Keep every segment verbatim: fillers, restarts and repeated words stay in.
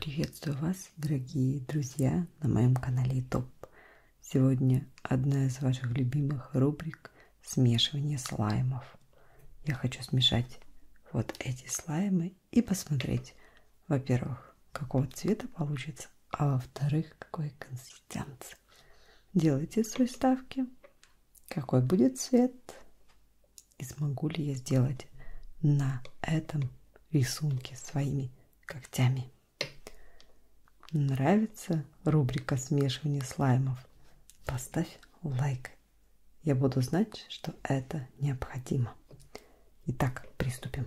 Приветствую вас, дорогие друзья, на моем канале YouTube. Сегодня одна из ваших любимых рубрик — смешивание слаймов. Я хочу смешать вот эти слаймы и посмотреть, во-первых, какого цвета получится, а во-вторых, какой консистенции. Делайте свои ставки, какой будет цвет и смогу ли я сделать на этом рисунке своими когтями. Нравится рубрика смешивания слаймов? Поставь лайк. Я буду знать, что это необходимо. Итак, приступим.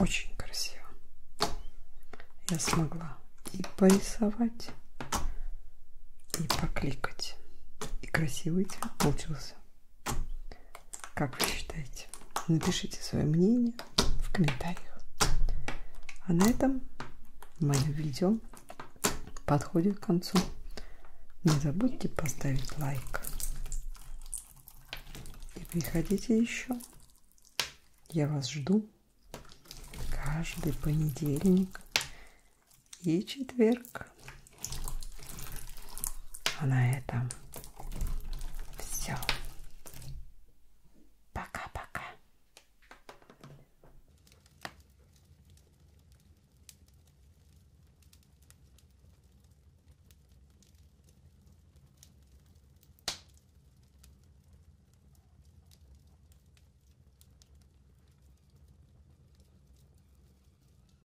очень красиво. Я смогла и порисовать, и покликать. И красивый цвет получился. Как вы считаете? Напишите свое мнение в комментариях. А на этом мое видео подходит к концу. Не забудьте поставить лайк. И приходите еще. Я вас жду каждый понедельник и четверг. А на этом